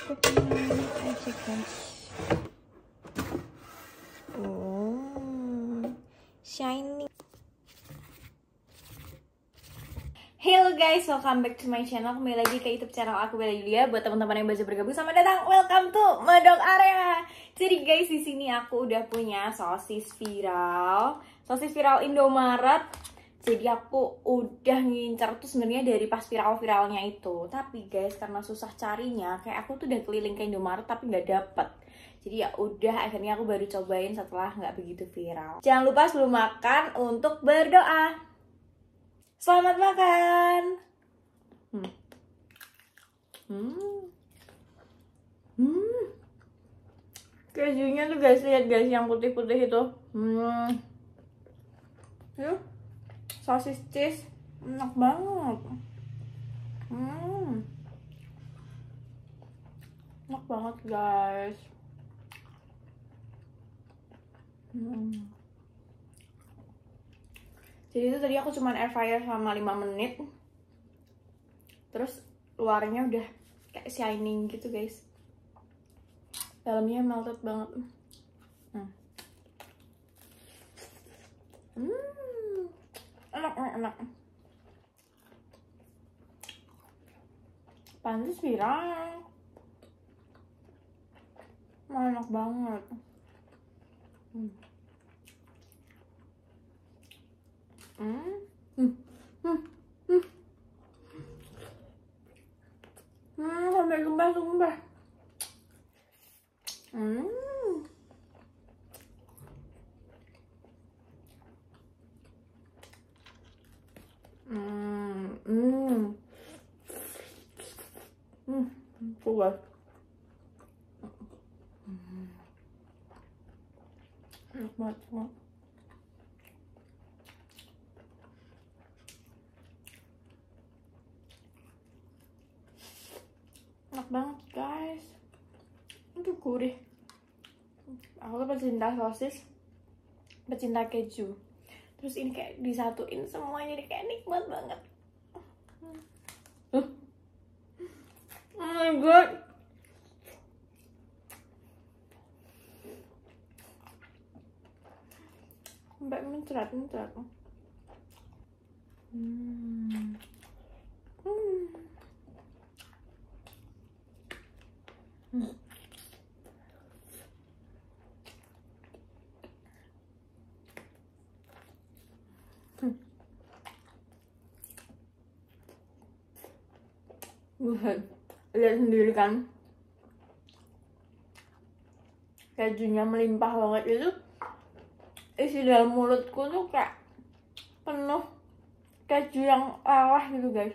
Kepingin aja guys. Oh, shiny. Hello guys, welcome back to my channel. Kembali lagi ke YouTube channel aku, Bella Yulia. Buat teman-teman yang baru bergabung, selamat datang. Welcome to Medok Area. Jadi guys, di sini aku udah punya sosis viral Indomaret. Jadi aku udah ngincar tuh sebenarnya dari pas viral-viralnya itu. Tapi guys, karena susah carinya, kayak aku tuh udah keliling ke Indomaret tapi nggak dapet. Jadi ya udah, akhirnya aku baru cobain setelah nggak begitu viral. Jangan lupa sebelum makan untuk berdoa. Selamat makan. Kejunya tuh guys, lihat guys yang putih-putih itu. Yuk, sosis cheese enak banget. Enak banget guys. Jadi itu tadi aku cuman air fryer selama 5 menit. Terus luarnya udah kayak shining gitu guys. Dalamnya melted banget. Enak. Pantes viral. Enak banget. Sampai sumpah. Puas. Enak banget semua. Enak banget guys. Itu gurih. Aku tuh pecinta sosis, pecinta keju. Terus ini kayak disatuin semuanya, jadi kayak nikmat banget. Oh my god. Sampai muncrat. Lihat sendiri kan, kejunya melimpah banget. Itu isi dalam mulutku tuh kayak penuh keju yang lelah gitu guys.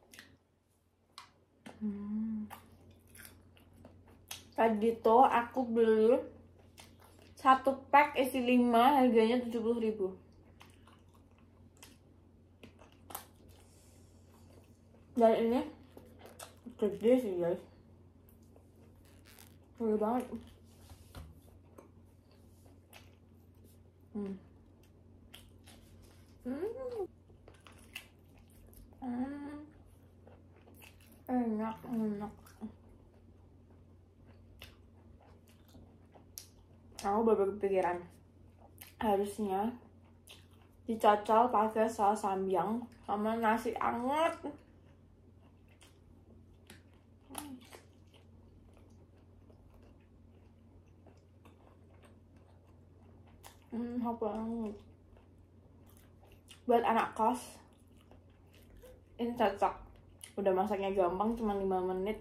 Tadi tuh aku beli 1 pack isi 5, harganya 70.000. Dan ini gede sih guys, gede banget. Enak. Aku baru kepikiran, harusnya dicocol pakai saus samyang sama nasi anget. Enak banget. Buat anak kos ini cocok. Udah masaknya gampang, cuma 5 menit.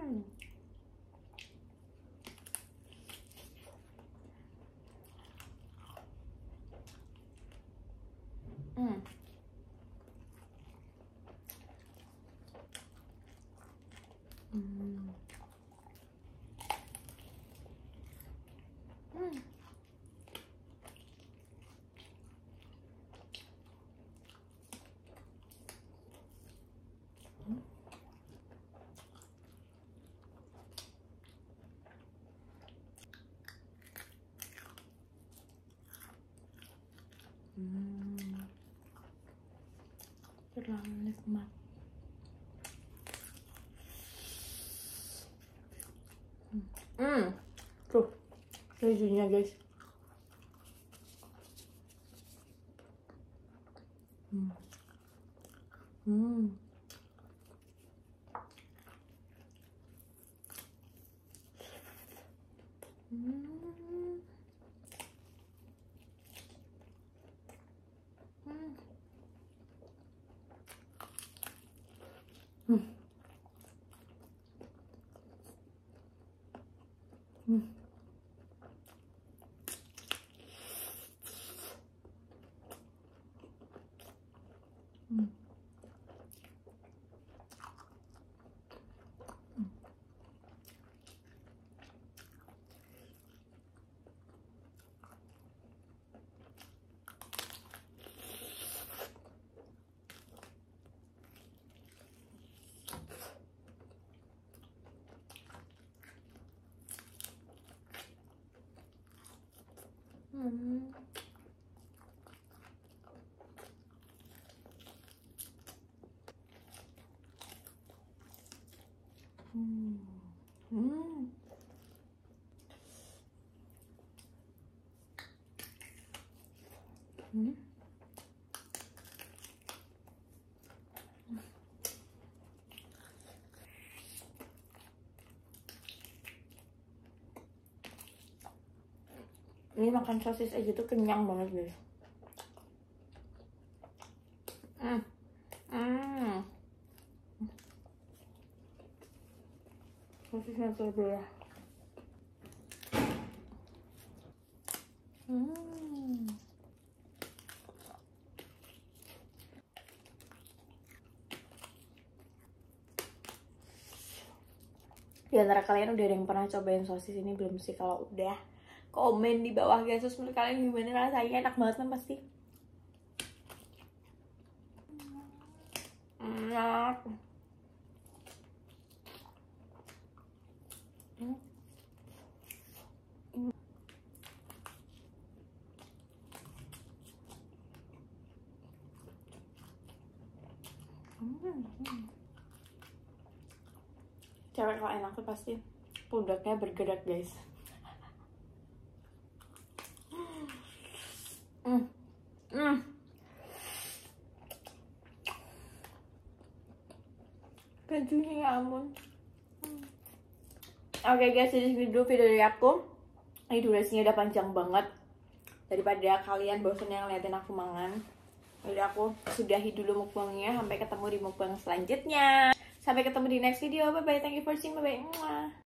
Terlalu nikmat. Tuh kejunya guys. Ini makan sosis aja tuh kenyang banget guys. Sosisnya terbelah. Di antara kalian udah ada yang pernah cobain sosis ini belum sih? Kalau udah, komen di bawah guys. Terus menurut kalian gimana rasanya? Enak banget kan pasti? Enak. Cewek kalau enak tuh pasti pundaknya bergerak guys. Kejunya ya ampun. Oke guys, jadi segitu dulu video dari aku. Ini durasinya udah panjang banget. Daripada kalian bosan yang ngeliatin aku mangan, jadi aku sudahi dulu mukbangnya. Sampai ketemu di mukbang selanjutnya. Sampai ketemu di next video. Bye bye. Thank you for watching. Bye bye.